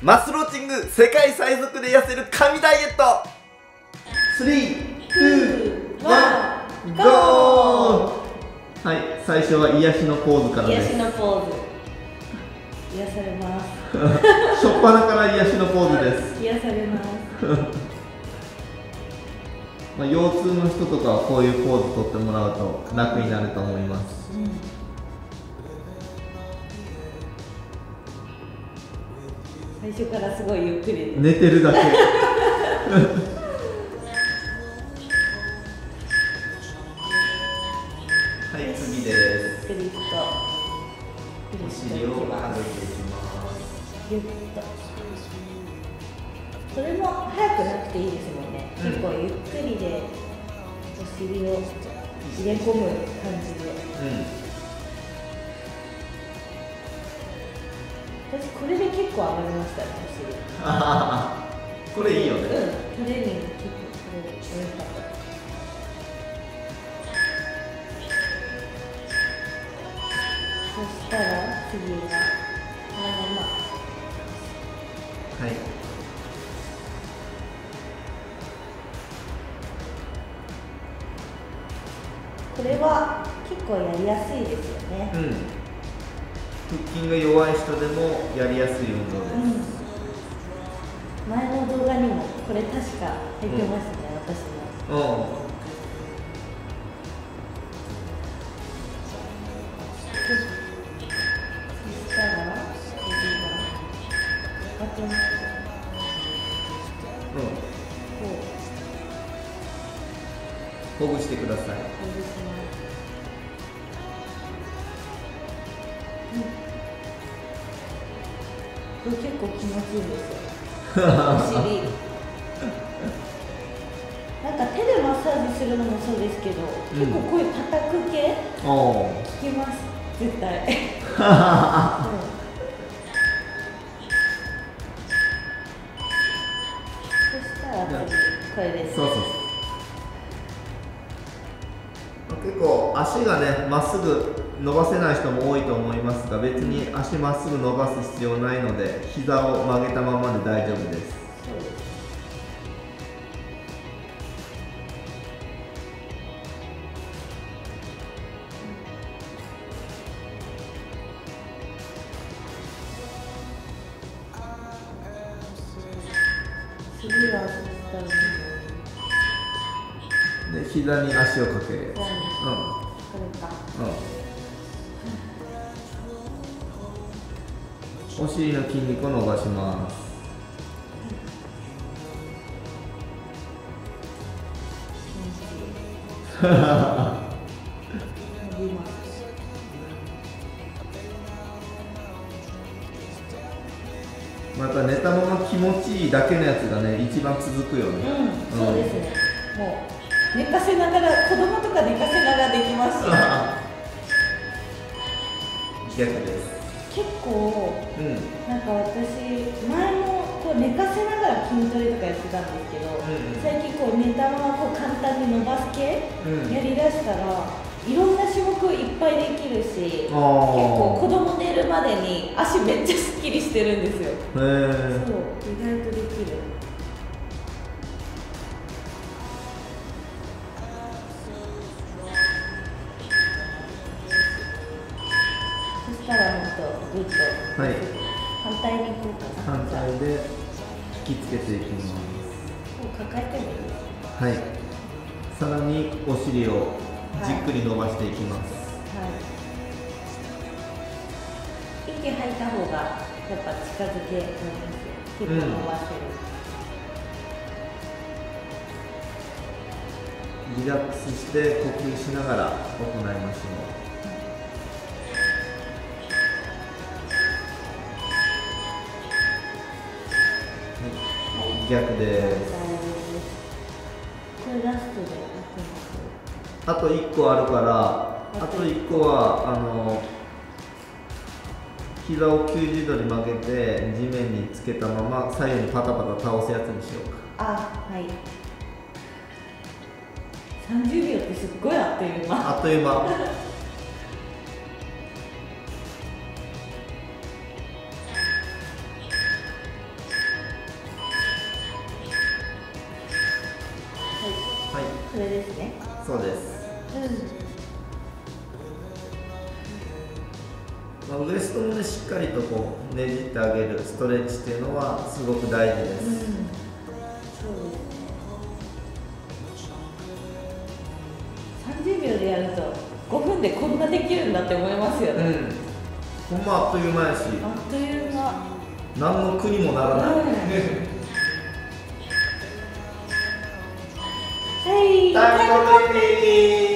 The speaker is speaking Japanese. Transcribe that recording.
マスローチング世界最速で痩せる神ダイエット。3、2、1、ゴー。はい、最初は癒しのポーズからです。 癒しのポーズ。癒されます。 しょっぱなから癒しのポーズです。 癒されます。 まあ、腰痛の人とかはこういうポーズとってもらうと楽になると思います。 最初からすごいゆっくり寝てるだけ。はい、次です。 クリッとお尻を上げていきます。 ギュッと。それも早くなくていいですもんね。結構ゆっくりでお尻を入れ込む感じで。私これで結構上がりましたね、お尻。 これいいよね。 トレーニング結構これ楽しかった。そしたら次ははい。 これは結構やりやすいですよね。 腹筋が弱い人でもやりやすい運動です。 前の動画にもこれ確か入ってますね、私も。そしたら次がかかとのほぐしてください。 ほぐします。これ結構気持ちいいんですよ。お尻。なんか手でマッサージするのもそうですけど、結構こういう叩く系効きます、絶対。そしたら次これです。 そう。結構足がねまっすぐ伸ばせない人も多いと思いますが、別に足まっすぐ伸ばす必要ないので、膝を曲げたままで大丈夫です。 次はそしたらで、膝に足をかけるやつ。 これか。 お尻の筋肉を伸ばします。また寝たまま気持ちいいだけのやつがね、一番続くよね。 そうですね。もう寝かせながら、子供とか寝かせながらできますし。 逆です。 結構、なんか私前もこう寝かせながら筋トレとかやってたんですけど、最近こう寝たままこう簡単に伸ばす系、やりだしたらいろんな種目いっぱいできるし、結構子供寝るまでに足めっちゃすっきりしてるんですよ。そう、意外とできる。そしたらもっとグッと、反対に行こうかな。 反対で引きつけていきます。 抱えてもいいですか？ はい。さらにお尻をじっくり伸ばしていきます。 息吐いた方がやっぱ近づけなんですよ。結構伸ばせる。 リラックスして呼吸しながら行いましょう。逆です。 これラストであと1個あるから、あと1個は膝を90度に曲げて地面につけたまま左右にパタパタ倒すやつにしようか。 はい。30秒ってすっごいあっという間。 あっという間。 それですね。 そうです。ウエストもね、しっかりとこうねじってあげるストレッチっていうのはすごく大事です。 そうですね。30秒でやると5分でこんなできるんだって思いますよね。 ほんまあっという間やし、 あっという間。 何の苦にもならない。 はい、 タイムコンプリート。